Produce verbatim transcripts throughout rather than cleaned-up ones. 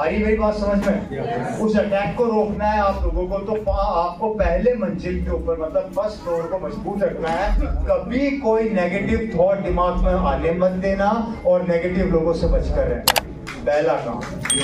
आ रही मेरी बात समझ में? उस अटैक को रोकना है आप लोगों को, तो आपको पहले मंजिल के ऊपर मतलब फर्स्ट फ्लोर को मजबूत रखना है। कभी कोई नेगेटिव थॉट दिमाग में आने मत देना और नेगेटिव लोगों से बचकर रहना, पहला काम।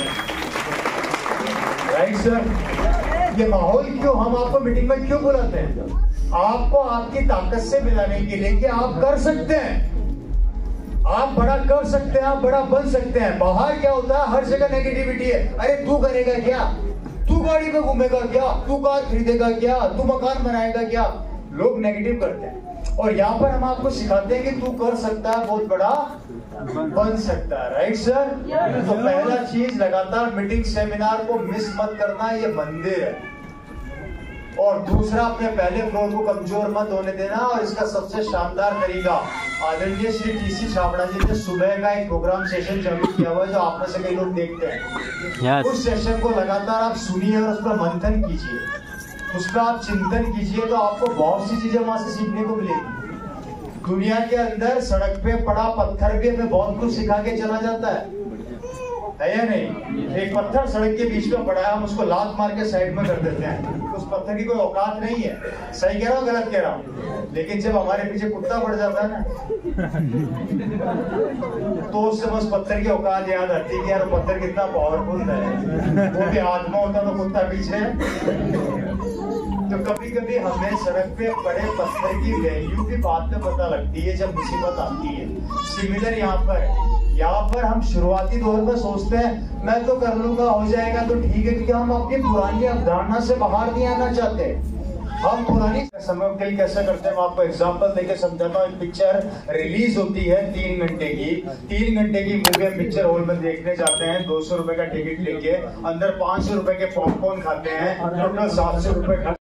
Right sir? ये माहौल क्यों हम आपको मीटिंग में क्यों बुलाते हैं? आपको आपकी ताकत से मिलाने के लिए कि आप कर सकते हैं, आप बड़ा कर सकते हैं, आप बड़ा बन सकते हैं। बाहर क्या होता है, हर जगह नेगेटिविटी है। अरे तू करेगा क्या, तू गाड़ी में घूमेगा क्या, तू कार खरीदेगा क्या, तू मकान बनाएगा क्या, लोग नेगेटिव करते हैं। और यहाँ पर हम आपको सिखाते हैं कि तू कर सकता है, बहुत बड़ा बन सकता है। Right sir? तो पहला चीज, लगातार मीटिंग सेमिनार को मिस मत करना, ये मंदिर है। और दूसरा, अपने पहले फ्लोर को कमजोर मत होने देना। और इसका सबसे शानदार तरीका, आदरणीय श्री टीसी छाबड़ा जी ने सुबह का एक प्रोग्राम सेशन चालू किया हुआ है जो आप में से कई लोग देखते हैं। yes. उस सेशन को लगातार आप सुनिए और उस पर मंथन कीजिए, उस पर आप चिंतन कीजिए, तो आपको बहुत सी चीजें वहां से सीखने को मिलेगी। दुनिया के अंदर सड़क पे पड़ा पत्थर भी हमें बहुत कुछ सिखा के चला जाता है, है या नहीं? एक पत्थर सड़क के बीच में पड़ा है, हम उसको लात मार के साइड में कर देते हैं, उस पत्थर की कोई औकात नहीं है। सही कह रहा हूँ गलत कह रहा हूँ? लेकिन जब हमारे पीछे कुत्ता पड़ जाता है ना तो उससे बस पत्थर की औकात याद आती है कि यार पत्थर कितना पावरफुल है, वो भी आत्मा होता तो कुत्ता पीछे है। तो कभी कभी हमें सड़क पे पड़े पत्थर की वैल्यू भी बाद में पता लगती है जब मुसीबत आती है। सिमिलर यहाँ पर यहाँ पर हम शुरुआती दौर में सोचते हैं मैं तो कर लूंगा, हो जाएगा तो ठीक है, क्योंकि हम अपनी पुरानी अवधारणा से बाहर नहीं आना चाहते। हम पुरानी समय के लिए कैसे करते हैं, मैं आपको एग्जांपल देके समझाता हूँ। एक पिक्चर रिलीज होती है तीन घंटे की, तीन घंटे की मूवी हम पिक्चर हॉल में देखने जाते हैं, दो सौ रुपए का टिकट लेके, अंदर पांच सौ रुपए के पॉपकॉर्न खाते हैं, टोटल सात सौ रुपए